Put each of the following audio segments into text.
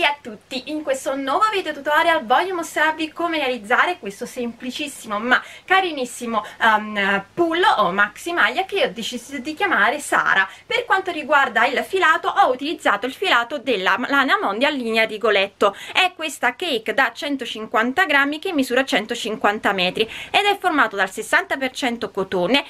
a tutti, in questo nuovo video tutorial voglio mostrarvi come realizzare questo semplicissimo ma carinissimo pull o maxi maglia che io ho deciso di chiamare Sara. Per quanto riguarda il filato, ho utilizzato il filato della Lana Mondial linea Rigoletto. È questa cake da 150 grammi che misura 150 metri ed è formato dal 60% cotone,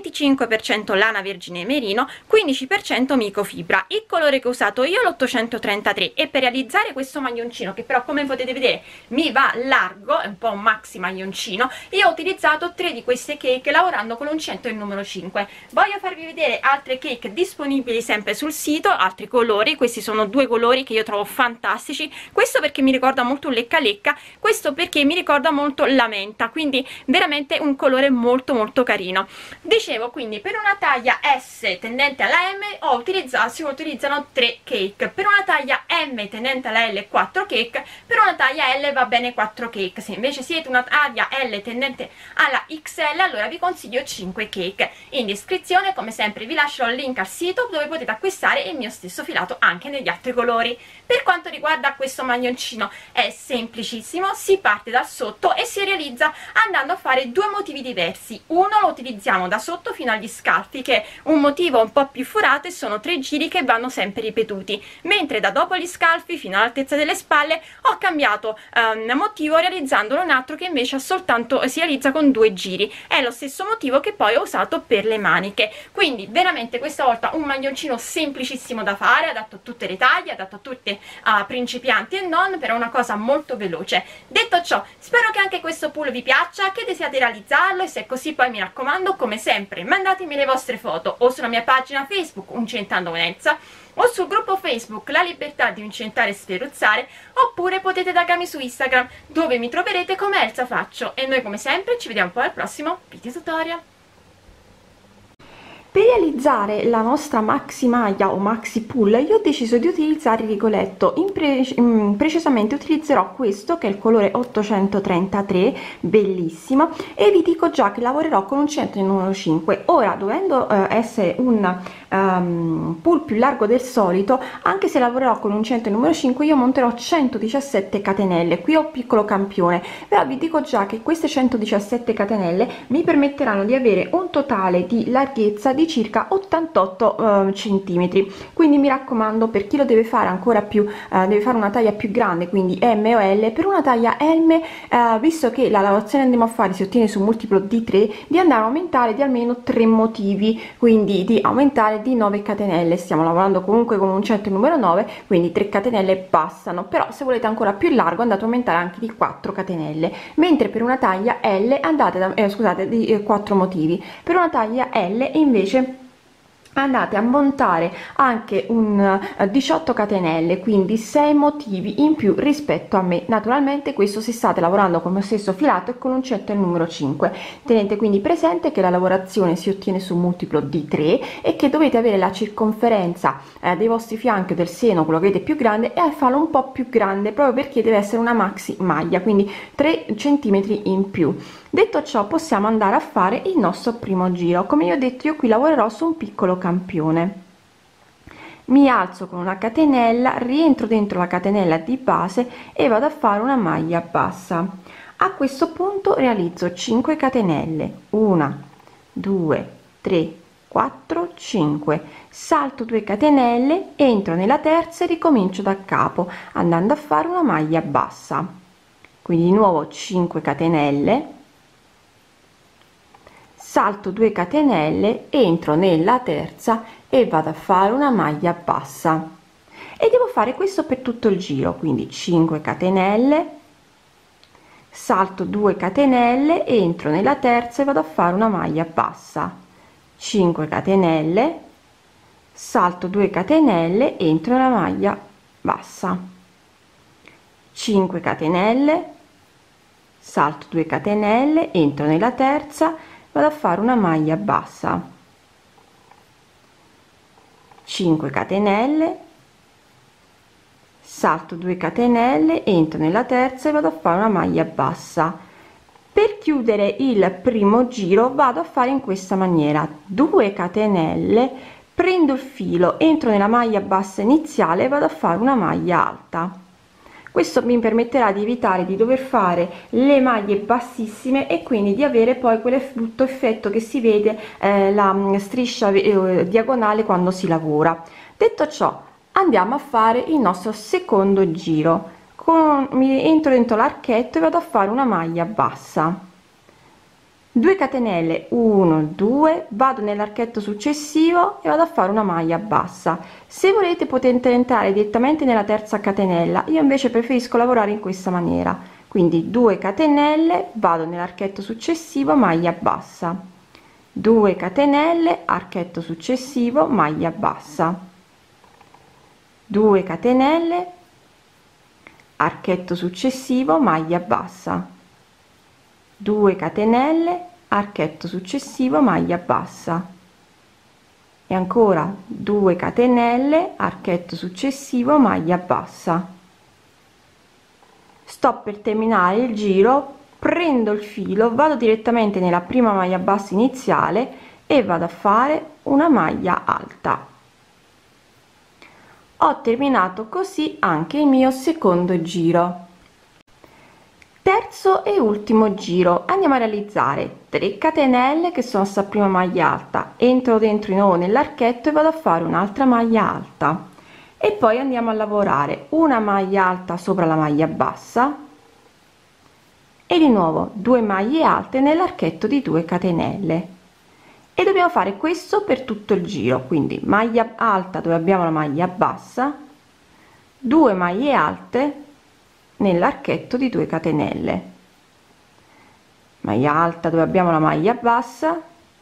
25% lana vergine merino, 15% microfibra. Il colore che ho usato io è l'833 e per realizzare questo maglioncino, che però come potete vedere mi va largo, è un po' un maxi maglioncino, io ho utilizzato 3 di queste cake lavorando con l'uncinetto il numero 5. Voglio farvi vedere altre cake disponibili sempre sul sito, altri colori. Questi sono 2 colori che io trovo fantastici, questo perché mi ricorda molto un lecca lecca, questo perché mi ricorda molto la menta, quindi veramente un colore molto carino. Dicevo, quindi per una taglia S tendente alla M si utilizzano 3 cake, per una taglia M tendente alla L 4 cake, per una taglia L va bene 4 cake. Se invece siete una taglia L tendente alla XL, allora vi consiglio 5 cake. In descrizione come sempre vi lascio il link al sito dove potete acquistare il mio stesso filato anche negli altri colori. Per quanto riguarda questo maglioncino è semplicissimo, si parte dal sotto e si realizza andando a fare 2 motivi diversi. Uno lo utilizziamo da sotto fino agli scalfi, che è un motivo un po' più forato e sono 3 giri che vanno sempre ripetuti, mentre da dopo gli scalfi fino all'altezza delle spalle ho cambiato motivo realizzandolo un altro che invece soltanto si realizza con 2 giri. È lo stesso motivo che poi ho usato per le maniche, quindi veramente questa volta un maglioncino semplicissimo da fare, adatto a tutte le taglie, adatto a tutte principianti e non, per una cosa molto veloce. Detto ciò, spero che anche questo pull vi piaccia, che desiate realizzarlo, e se è così poi mi raccomando, come sempre, mandatemi le vostre foto o sulla mia pagina Facebook Uncentando con Elsa o sul gruppo Facebook La Libertà di Uncentare e Sferruzzare, oppure potete taggarmi su Instagram dove mi troverete come Elsa Faccio. E noi come sempre ci vediamo poi al prossimo video tutorial. Per realizzare la nostra maxi maglia o maxi pull io ho deciso di utilizzare il rigoletto, precisamente utilizzerò questo che è il colore 833, bellissimo, e vi dico già che lavorerò con uncinetto il numero 5. Ora, dovendo essere un pull più largo del solito, anche se lavorerò con uncinetto il numero 5, io monterò 117 catenelle. Qui ho un piccolo campione, però vi dico già che queste 117 catenelle mi permetteranno di avere un totale di larghezza di circa 88 centimetri. Quindi mi raccomando, per chi lo deve fare ancora più, deve fare una taglia più grande, quindi M o L, per una taglia M, visto che la lavorazione che andiamo a fare si ottiene su un multiplo di 3, di andare a aumentare di almeno 3 motivi, quindi di aumentare di 9 catenelle. Stiamo lavorando comunque con un centro numero 9, quindi 3 catenelle bastano, però se volete ancora più largo andate a aumentare anche di 4 catenelle, mentre per una taglia L andate scusate, di 4 motivi. Per una taglia L invece andate a montare anche un 18 catenelle, quindi 6 motivi in più rispetto a me. Naturalmente questo se state lavorando con il mio stesso filato e con l'uncinetto il numero 5. Tenete quindi presente che la lavorazione si ottiene su un multiplo di 3 e che dovete avere la circonferenza dei vostri fianchi del seno, quello che avete più grande, e farlo un po' più grande proprio perché deve essere una maxi maglia, quindi 3 centimetri in più. Detto ciò, possiamo andare a fare il nostro primo giro. Come io ho detto, io qui lavorerò su un piccolo campione. Mi alzo con una catenella, rientro dentro la catenella di base e vado a fare una maglia bassa. A questo punto realizzo 5 catenelle, 1 2 3 4 5, salto 2 catenelle, entro nella terza e ricomincio da capo andando a fare una maglia bassa. Quindi di nuovo 5 catenelle, salto 2 catenelle, entro nella terza e vado a fare una maglia bassa, e devo fare questo per tutto il giro. Quindi 5 catenelle, salto 2 catenelle, entro nella terza e vado a fare una maglia bassa, 5 catenelle, salto 2 catenelle, entro nella maglia bassa, 5 catenelle, salto 2 catenelle, entro nella terza, vado a fare una maglia bassa, 5 catenelle, salto 2 catenelle, entro nella terza e vado a fare una maglia bassa. Per chiudere il primo giro vado a fare in questa maniera: 2 catenelle, prendo il filo, entro nella maglia bassa iniziale e vado a fare una maglia alta, Questo mi permetterà di evitare di dover fare le maglie bassissime e quindi di avere poi quel brutto effetto che si vede, la striscia diagonale quando si lavora. Detto ciò, andiamo a fare il nostro secondo giro. Mi entro dentro l'archetto e vado a fare una maglia bassa, 2 catenelle, 1 2, vado nell'archetto successivo e vado a fare una maglia bassa. Se volete potete entrare direttamente nella terza catenella, io invece preferisco lavorare in questa maniera, quindi 2 catenelle, vado nell'archetto successivo, maglia bassa, 2 catenelle, archetto successivo, maglia bassa, 2 catenelle, archetto successivo, maglia bassa, 2 catenelle, archetto successivo, maglia bassa, e ancora 2 catenelle, archetto successivo, maglia bassa. Sto per terminare il giro, prendo il filo, vado direttamente nella prima maglia bassa iniziale e vado a fare una maglia alta. Ho terminato così anche il mio secondo giro. Terzo e ultimo giro, andiamo a realizzare 3 catenelle che sono sta prima maglia alta, entro dentro di nuovo nell'archetto e vado a fare un'altra maglia alta e poi andiamo a lavorare una maglia alta sopra la maglia bassa e di nuovo 2 maglie alte nell'archetto di 2 catenelle, e dobbiamo fare questo per tutto il giro, quindi maglia alta dove abbiamo la maglia bassa, 2 maglie alte nell'archetto di 2 catenelle, maglia alta dove abbiamo la maglia bassa,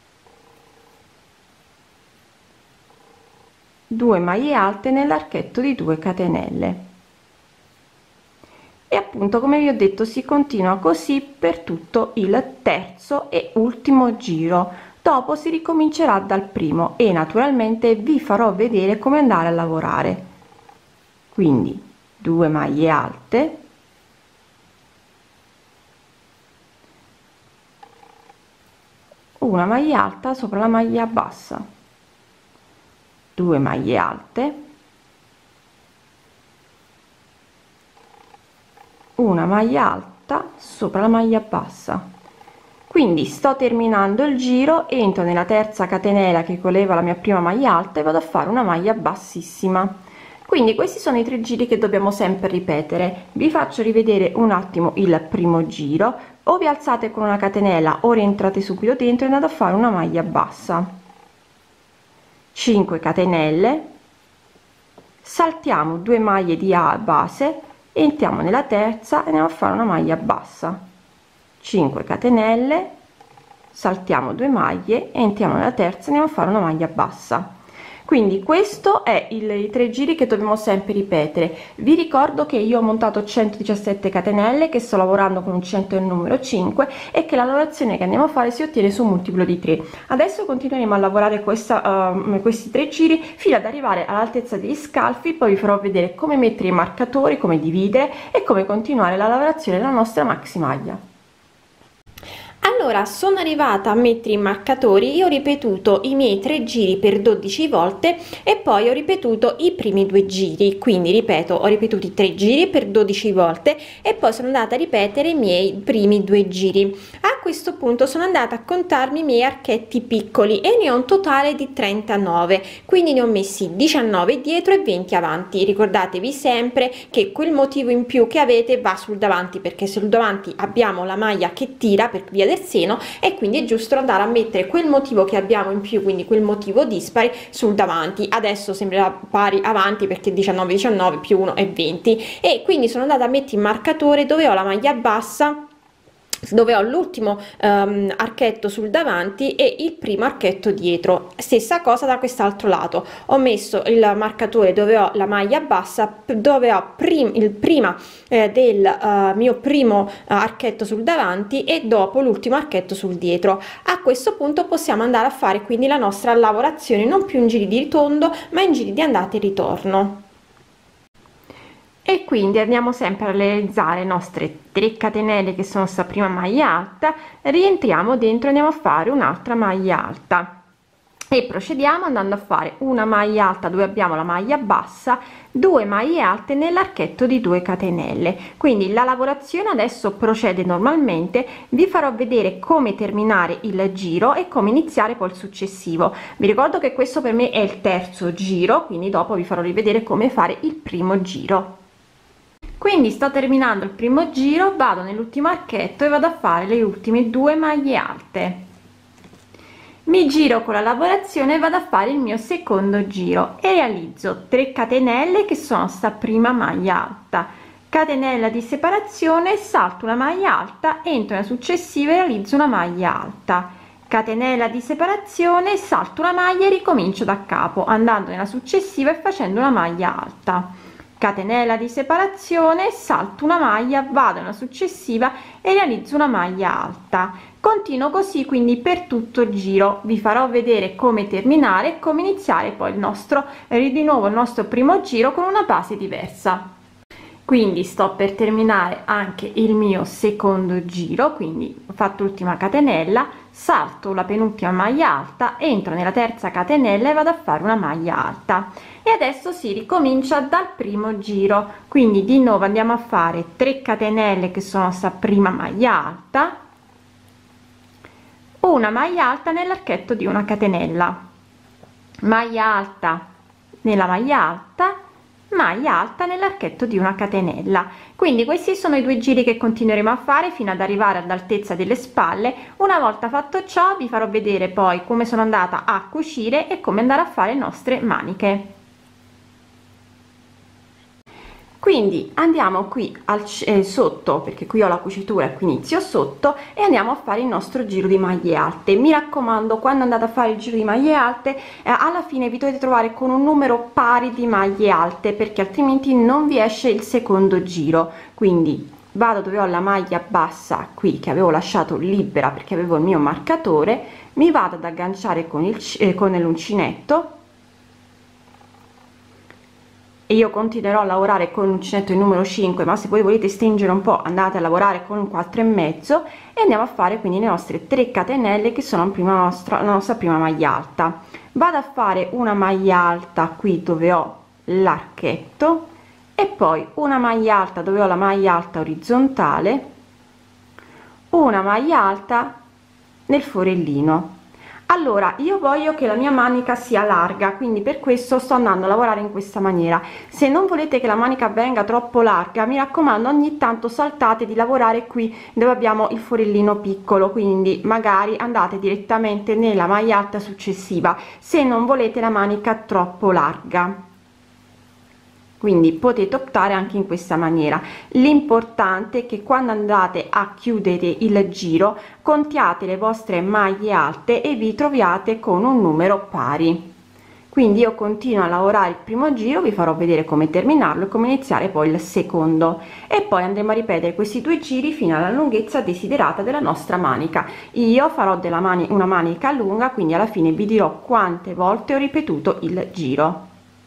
2 maglie alte nell'archetto di 2 catenelle, e appunto come vi ho detto si continua così per tutto il terzo e ultimo giro. Dopo si ricomincerà dal primo e naturalmente vi farò vedere come andare a lavorare. Quindi 2 maglie alte, una maglia alta sopra la maglia bassa, 2 maglie alte, una maglia alta sopra la maglia bassa. Quindi sto terminando il giro, entro nella terza catenella che collega la mia prima maglia alta e vado a fare una maglia bassissima. Quindi questi sono i 3 giri che dobbiamo sempre ripetere. Vi faccio rivedere un attimo il primo giro: o vi alzate con una catenella o rientrate subito dentro e andate a fare una maglia bassa, 5 catenelle, saltiamo 2 maglie di base, entriamo nella terza e andiamo a fare una maglia bassa, 5 catenelle, saltiamo 2 maglie, entriamo nella terza e andiamo a fare una maglia bassa. Quindi questo è i 3 giri che dobbiamo sempre ripetere. Vi ricordo che io ho montato 117 catenelle, che sto lavorando con uncinetto del numero 5 e che la lavorazione che andiamo a fare si ottiene su un multiplo di 3. Adesso continueremo a lavorare questi 3 giri fino ad arrivare all'altezza degli scalfi, poi vi farò vedere come mettere i marcatori, come dividere e come continuare la lavorazione della nostra maxi maglia. Allora, sono arrivata a mettere i marcatori, io ho ripetuto i miei 3 giri per 12 volte e poi ho ripetuto i primi 2 giri, quindi ripeto, ho ripetuto i 3 giri per 12 volte e poi sono andata a ripetere i miei primi 2 giri. A questo punto sono andata a contarmi i miei archetti piccoli e ne ho un totale di 39, quindi ne ho messi 19 dietro e 20 avanti. Ricordatevi sempre che quel motivo in più che avete va sul davanti, perché sul davanti abbiamo la maglia che tira per via del seno e quindi è giusto andare a mettere quel motivo che abbiamo in più, quindi quel motivo dispari, sul davanti. Adesso sembrerà pari avanti perché 19 19 più 1 è 20, e quindi sono andata a mettere il marcatore dove ho la maglia bassa, dove ho l'ultimo archetto sul davanti e il primo archetto dietro. Stessa cosa da quest'altro lato, ho messo il marcatore dove ho la maglia bassa, dove ho prima del mio primo archetto sul davanti e dopo l'ultimo archetto sul dietro. A questo punto possiamo andare a fare quindi la nostra lavorazione non più in giri di ritorno ma in giri di andata e ritorno. E quindi andiamo sempre a realizzare le nostre 3 catenelle che sono sta prima maglia alta, rientriamo dentro e andiamo a fare un'altra maglia alta. e procediamo andando a fare una maglia alta dove abbiamo la maglia bassa, 2 maglie alte nell'archetto di 2 catenelle. Quindi la lavorazione adesso procede normalmente, vi farò vedere come terminare il giro e come iniziare poi il successivo. Vi ricordo che questo per me è il terzo giro, quindi dopo vi farò rivedere come fare il primo giro. Quindi sto terminando il primo giro, vado nell'ultimo archetto e vado a fare le ultime 2 maglie alte. Mi giro con la lavorazione e vado a fare il mio secondo giro e realizzo 3 catenelle che sono sta prima maglia alta, catenella di separazione, salto una maglia alta, entro nella successiva e realizzo una maglia alta, catenella di separazione, salto una maglia e ricomincio da capo andando nella successiva e facendo una maglia alta, catenella di separazione, salto una maglia, vado nella successiva e realizzo una maglia alta. Continuo così quindi per tutto il giro. Vi farò vedere come terminare e come iniziare poi il nostro di nuovo il nostro primo giro con una base diversa. Quindi sto per terminare anche il mio secondo giro, quindi ho fatto l'ultima catenella, salto la penultima maglia alta, entro nella terza catenella e vado a fare una maglia alta. E adesso si ricomincia dal primo giro, quindi di nuovo andiamo a fare 3 catenelle che sono sta prima maglia alta, una maglia alta nell'archetto di una catenella, maglia alta nella maglia alta, maglia alta nell'archetto di una catenella. Quindi questi sono i 2 giri che continueremo a fare fino ad arrivare all'altezza delle spalle. Una volta fatto ciò vi farò vedere poi come sono andata a cucire e come andare a fare le nostre maniche. Quindi andiamo qui sotto, perché qui ho la cucitura e qui inizio sotto, e andiamo a fare il nostro giro di maglie alte. Mi raccomando, quando andate a fare il giro di maglie alte alla fine vi dovete trovare con un numero pari di maglie alte, perché altrimenti non vi esce il secondo giro. Quindi vado dove ho la maglia bassa qui che avevo lasciato libera perché avevo il mio marcatore, mi vado ad agganciare con l'uncinetto e io continuerò a lavorare con l'uncinetto il numero 5, ma se voi volete stringere un po' andate a lavorare con un 4,5 e andiamo a fare quindi le nostre 3 catenelle che sono la nostra prima maglia alta. Vado a fare una maglia alta qui dove ho l'archetto e poi una maglia alta dove ho la maglia alta orizzontale, una maglia alta nel forellino. Allora io voglio che la mia manica sia larga, quindi per questo sto andando a lavorare in questa maniera. Se non volete che la manica venga troppo larga, mi raccomando, ogni tanto saltate di lavorare qui dove abbiamo il forellino piccolo, quindi magari andate direttamente nella maglia alta successiva se non volete la manica troppo larga. Quindi potete optare anche in questa maniera. L'importante è che quando andate a chiudere il giro contiate le vostre maglie alte e vi troviate con un numero pari. Quindi io continuo a lavorare il primo giro, vi farò vedere come terminarlo e come iniziare poi il secondo, e poi andremo a ripetere questi 2 giri fino alla lunghezza desiderata della nostra manica. Io farò una manica lunga, quindi alla fine vi dirò quante volte ho ripetuto il giro.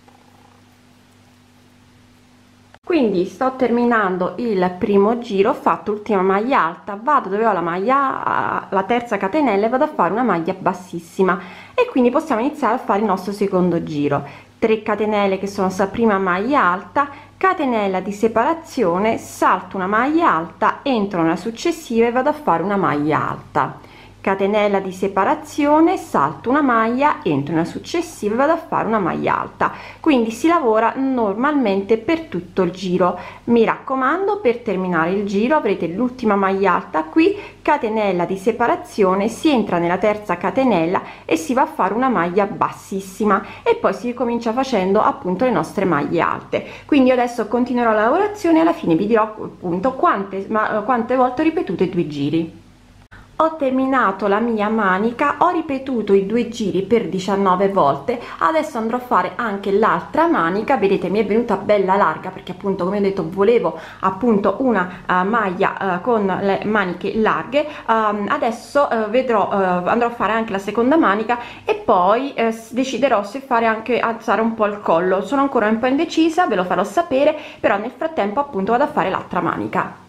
Quindi sto terminando il primo giro, ho fatto l'ultima maglia alta, vado dove ho la terza catenella e vado a fare una maglia bassissima, e quindi possiamo iniziare a fare il nostro secondo giro. 3 catenelle che sono sta prima maglia alta, catenella di separazione, salto una maglia alta, entro nella successiva e vado a fare una maglia alta, catenella di separazione, salto una maglia, entro nella successiva e vado a fare una maglia alta. Quindi si lavora normalmente per tutto il giro. Mi raccomando, per terminare il giro avrete l'ultima maglia alta qui, catenella di separazione, si entra nella terza catenella e si va a fare una maglia bassissima, e poi si ricomincia facendo appunto le nostre maglie alte. Quindi adesso continuerò la lavorazione e alla fine vi dirò appunto quante volte ho ripetuto i 2 giri. Ho terminato la mia manica, ho ripetuto i 2 giri per 19 volte. Adesso andrò a fare anche l'altra manica. Vedete, mi è venuta bella larga perché appunto, come ho detto, volevo appunto una maglia con le maniche larghe. Adesso andrò a fare anche la seconda manica e poi deciderò se fare anche alzare un po' il collo. Sono ancora un po' indecisa, ve lo farò sapere, però nel frattempo appunto vado a fare l'altra manica.